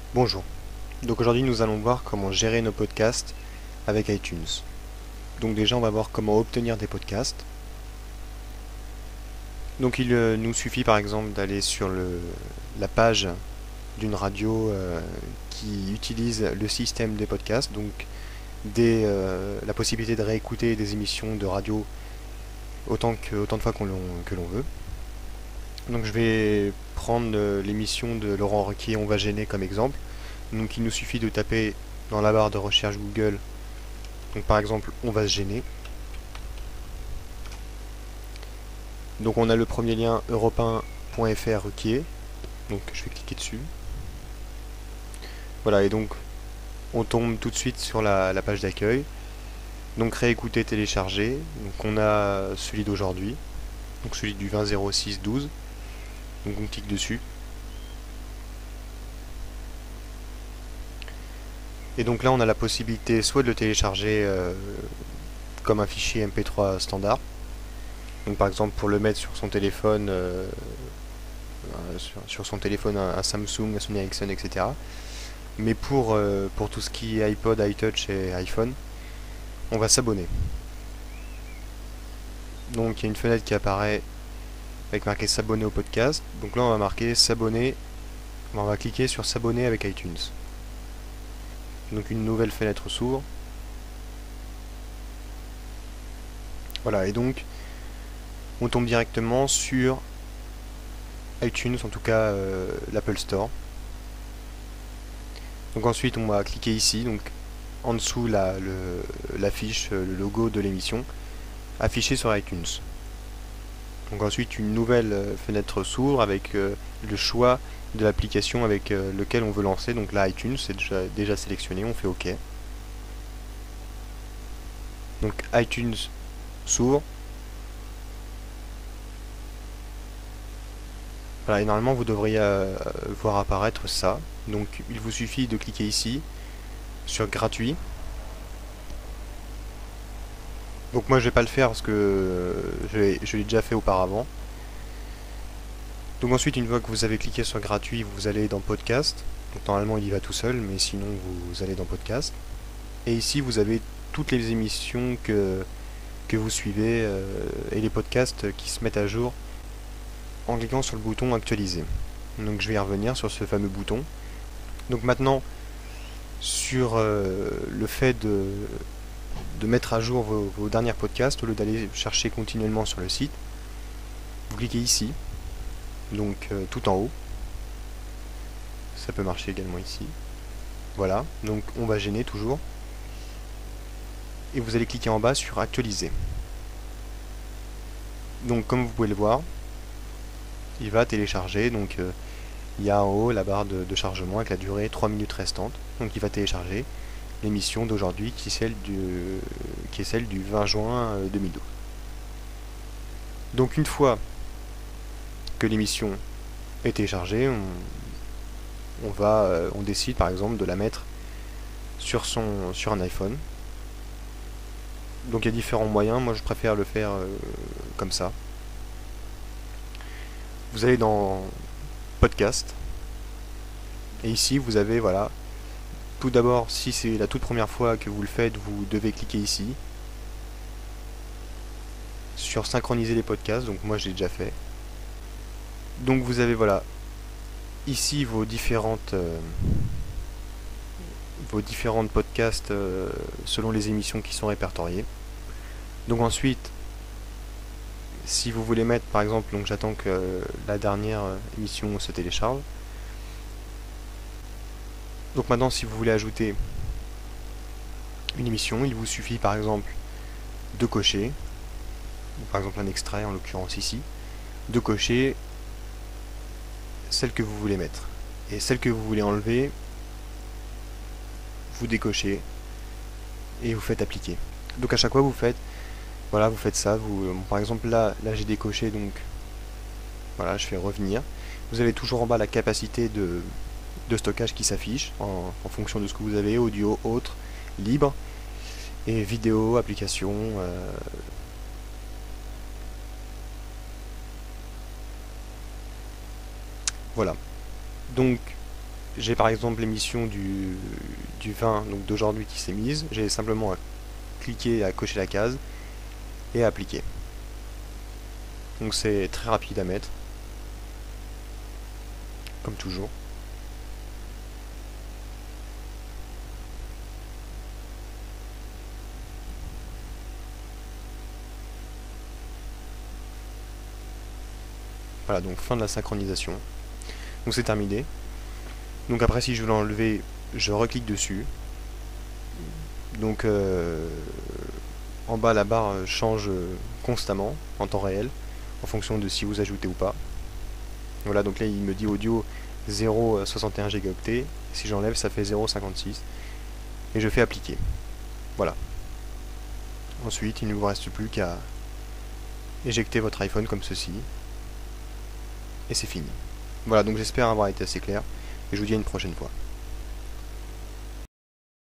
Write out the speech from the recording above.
Bonjour, donc aujourd'hui nous allons voir comment gérer nos podcasts avec iTunes. Donc déjà on va voir comment obtenir des podcasts. Donc il nous suffit par exemple d'aller sur la page d'une radio qui utilise le système des podcasts, donc la possibilité de réécouter des émissions de radio autant de fois que l'on veut. Donc je vais prendre l'émission de Laurent Ruquier On va gêner comme exemple. Donc il nous suffit de taper dans la barre de recherche Google, donc par exemple On va se gêner. Donc on a le premier lien europe1.fr Ruquier, donc je vais cliquer dessus. Voilà, et donc on tombe tout de suite sur la page d'accueil. Donc réécouter, télécharger. Donc on a celui d'aujourd'hui, donc celui du 20-06-12. Donc on clique dessus. Et donc là on a la possibilité soit de le télécharger comme un fichier MP3 standard. Donc par exemple pour le mettre sur son téléphone, sur son téléphone un Samsung, un Sony Ericsson, etc. Mais pour tout ce qui est iPod, iTouch et iPhone, on va s'abonner. Donc il y a une fenêtre qui apparaît avec marqué s'abonner au podcast. Donc là on va marquer s'abonner, on va cliquer sur s'abonner avec iTunes. Donc une nouvelle fenêtre s'ouvre. Voilà, et donc on tombe directement sur iTunes, en tout cas l'Apple Store. Donc ensuite on va cliquer ici, donc en dessous l'affiche, le logo de l'émission, affiché sur iTunes. Donc ensuite une nouvelle fenêtre s'ouvre avec le choix de l'application avec lequel on veut lancer. Donc là iTunes c'est déjà sélectionné, on fait OK. Donc iTunes s'ouvre. Voilà, et normalement vous devriez voir apparaître ça. Donc il vous suffit de cliquer ici sur gratuit. Donc moi je vais pas le faire parce que je l'ai déjà fait auparavant. Donc ensuite une fois que vous avez cliqué sur gratuit, vous allez dans podcast. Donc normalement il y va tout seul, mais sinon vous allez dans podcast. Et ici vous avez toutes les émissions que vous suivez et les podcasts qui se mettent à jour en cliquant sur le bouton actualiser. Donc je vais y revenir sur ce fameux bouton. Donc maintenant sur le fait de mettre à jour vos derniers podcasts, au lieu d'aller chercher continuellement sur le site, vous cliquez ici, donc tout en haut. Ça peut marcher également ici. Voilà, donc on va gêner toujours. Et vous allez cliquer en bas sur actualiser. Donc comme vous pouvez le voir, il va télécharger. Donc il y a en haut la barre de chargement avec la durée 3 minutes restantes. Donc il va télécharger l'émission d'aujourd'hui qui est celle du 20 juin 2012. Donc une fois que l'émission est téléchargée, on décide par exemple de la mettre sur un iPhone. Donc il y a différents moyens, moi je préfère le faire comme ça. Vous allez dans podcast et ici vous avez voilà. Tout d'abord, si c'est la toute première fois que vous le faites, vous devez cliquer ici sur synchroniser les podcasts. Donc moi j'ai déjà fait. Donc vous avez voilà ici vos différentes podcasts selon les émissions qui sont répertoriées. Donc ensuite, si vous voulez mettre par exemple, donc j'attends que la dernière émission se télécharge. Donc maintenant si vous voulez ajouter une émission, il vous suffit par exemple de cocher, par exemple un extrait en l'occurrence ici, de cocher celle que vous voulez mettre. Et celle que vous voulez enlever, vous décochez et vous faites appliquer. Donc à chaque fois vous faites ça. Par exemple là j'ai décoché, donc voilà, je fais revenir. Vous avez toujours en bas la capacité de stockage qui s'affiche en fonction de ce que vous avez, audio, autre, libre, et vidéo, application. Voilà. Donc j'ai par exemple l'émission du 20 donc d'aujourd'hui qui s'est mise, j'ai simplement à cliquer, à cocher la case et à appliquer. Donc c'est très rapide à mettre, comme toujours. Voilà, donc fin de la synchronisation. Donc c'est terminé. Donc après, si je veux l'enlever, je reclique dessus. Donc en bas, la barre change constamment en temps réel en fonction de si vous ajoutez ou pas. Voilà, donc là il me dit audio 0,61 gigaoctets. Si j'enlève, ça fait 0,56. Et je fais appliquer. Voilà. Ensuite, il ne vous reste plus qu'à éjecter votre iPhone comme ceci. Et c'est fini. Voilà, donc j'espère avoir été assez clair. Et je vous dis à une prochaine fois.